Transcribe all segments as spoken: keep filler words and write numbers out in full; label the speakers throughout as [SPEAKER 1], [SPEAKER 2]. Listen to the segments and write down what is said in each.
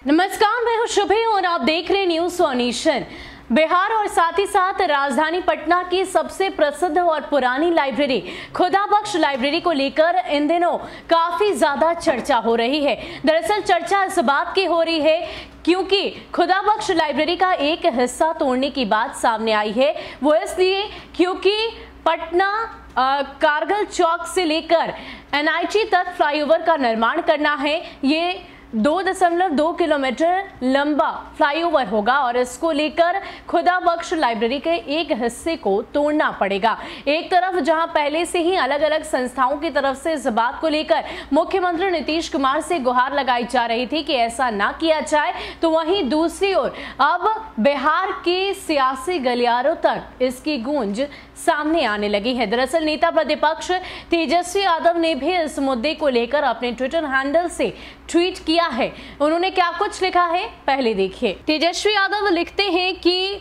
[SPEAKER 1] नमस्कार, मैं हूं शुभे और आप देख रहे हैं न्यूज वन नेशन। बिहार और साथ ही साथ राजधानी पटना की सबसे प्रसिद्ध और पुरानी लाइब्रेरी खुदाबख्श लाइब्रेरी को लेकर इन दिनों काफी ज्यादा चर्चा हो रही है। दरअसल चर्चा इस बात की हो रही है क्योंकि खुदाबख्श लाइब्रेरी का एक हिस्सा तोड़ने की बात सामने आई है। वो इसलिए क्योंकि पटना कारगिल चौक से लेकर एन आई टी तक फ्लाईओवर का निर्माण करना है। ये दो दशमलव दो किलोमीटर लंबा फ्लाईओवर होगा और इसको लेकर खुदाबख्श लाइब्रेरी के एक हिस्से को तोड़ना पड़ेगा। एक तरफ जहां पहले से ही अलग अलग संस्थाओं की तरफ से इस बात को लेकर मुख्यमंत्री नीतीश कुमार से गुहार लगाई जा रही थी कि ऐसा ना किया जाए, तो वहीं दूसरी ओर अब बिहार के सियासी गलियारों तक इसकी गूंज सामने आने लगी है। दरअसल नेता प्रतिपक्ष तेजस्वी यादव ने भी इस मुद्दे को लेकर अपने ट्विटर हैंडल से ट्वीट किया है। उन्होंने क्या कुछ लिखा है, पहले देखिए। तेजस्वी यादव लिखते हैं कि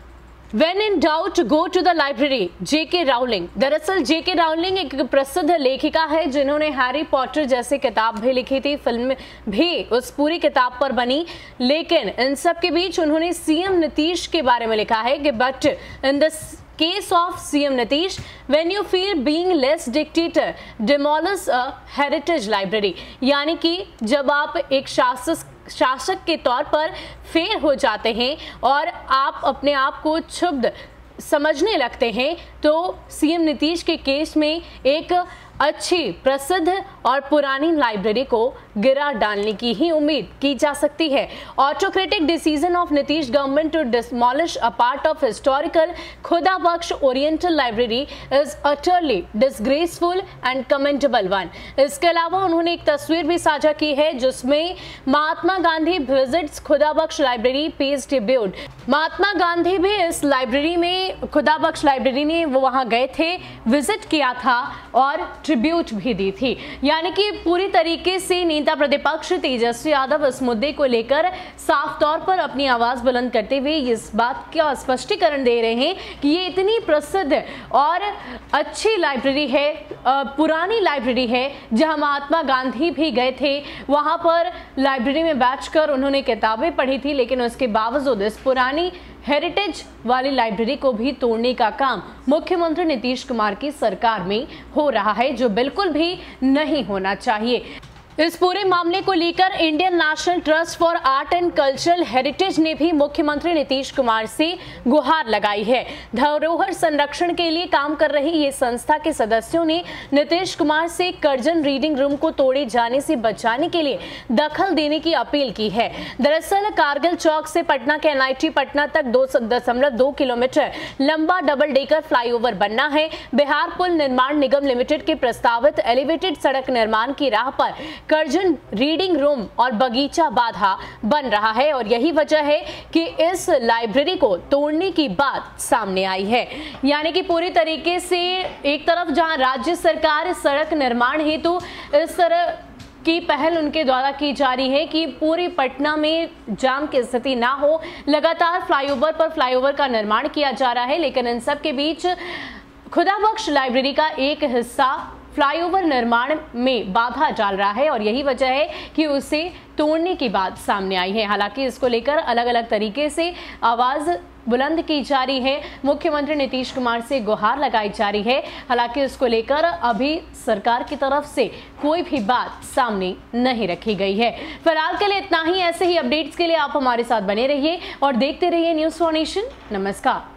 [SPEAKER 1] When in doubt, go to the library, जे के राउलिंग। दरअसल जे के राउलिंग एक प्रसिद्ध लेखिका है जिन्होंने हैरी पॉटर जैसी किताब भी लिखी थी, फिल्म भी उस पूरी किताब पर बनी। लेकिन इन सब के बीच उन्होंने सीएम नीतीश के बारे में लिखा है कि but in the case of CM Nitish, when you feel being less dictator, demolish a heritage library। यानी कि जब आप एक शासक शासक के तौर पर फेर हो जाते हैं और आप अपने आप को क्षुब्ध समझने लगते हैं, तो सीएम नीतीश के केस में एक अच्छी प्रसिद्ध और पुरानी लाइब्रेरी को गिरा डालने की ही उम्मीद की जा सकती है। Autocratic decision of Nitish government to demolish a part of historical Khuda Bakhsh oriental library is utterly disgraceful and commendable one. इसके अलावा उन्होंने एक तस्वीर भी साझा की है जिसमें Mahatma Gandhi visits Khuda Bakhsh library page tribute. Mahatma Gandhi भी इस लाइब्रेरी में, खुदाबख्श लाइब्रेरी ने वो वहां गए थे, विजिट किया था और ट्रिब्यूट भी दी थी। यानी कि पूरी तरीके से नेता प्रतिपक्ष तेजस्वी यादव इस मुद्दे को लेकर साफ तौर पर अपनी आवाज बुलंद करते हुए इस बात का स्पष्टीकरण दे रहे हैं कि ये इतनी प्रसिद्ध और अच्छी लाइब्रेरी है, पुरानी लाइब्रेरी है, जहां महात्मा गांधी भी गए थे। वहां पर लाइब्रेरी में बैठकर उन्होंने किताबें पढ़ी थी, लेकिन उसके बावजूद इस पुरानी हेरिटेज वाली लाइब्रेरी को भी तोड़ने का काम मुख्यमंत्री नीतीश कुमार की सरकार में हो रहा है, जो बिल्कुल भी नहीं होना चाहिए। इस पूरे मामले को लेकर Indian National Trust for Art and Cultural Heritage ने भी मुख्यमंत्री नीतीश कुमार से गुहार लगाई है। धरोहर संरक्षण के लिए काम कर रही ये संस्था के सदस्यों ने नीतीश कुमार से कर्जन रीडिंग रूम को तोड़े जाने से बचाने के लिए दखल देने की अपील की है। दरअसल कारगिल चौक से पटना के एन आई टी पटना तक दो दशमलव दो किलोमीटर लंबा डबल डेकर फ्लाईओवर बनना है। बिहार पुल निर्माण निगम लिमिटेड के प्रस्तावित एलिवेटेड सड़क निर्माण की राह पर कर्जन रीडिंग रूम और बगीचा बाधा बन रहा है और यही वजह है कि इस लाइब्रेरी को तोड़ने की बात सामने आई है। यानी कि पूरी तरीके से एक तरफ जहां राज्य सरकार सड़क निर्माण हेतु इस तरह की पहल उनके द्वारा की जा रही है कि पूरी पटना में जाम की स्थिति ना हो, लगातार फ्लाईओवर पर फ्लाईओवर का निर्माण किया जा रहा है, लेकिन इन सब के बीच खुदाबख्श लाइब्रेरी का एक हिस्सा फ्लाईओवर निर्माण में बाधा डाल रहा है और यही वजह है कि उसे तोड़ने की बात सामने आई है। हालांकि इसको लेकर अलग अलग तरीके से आवाज बुलंद की जा रही है, मुख्यमंत्री नीतीश कुमार से गुहार लगाई जा रही है। हालांकि इसको लेकर अभी सरकार की तरफ से कोई भी बात सामने नहीं रखी गई है। फिलहाल के लिए इतना ही। ऐसे ही अपडेट्स के लिए आप हमारे साथ बने रहिए और देखते रहिए न्यूज वन नेशन। नमस्कार।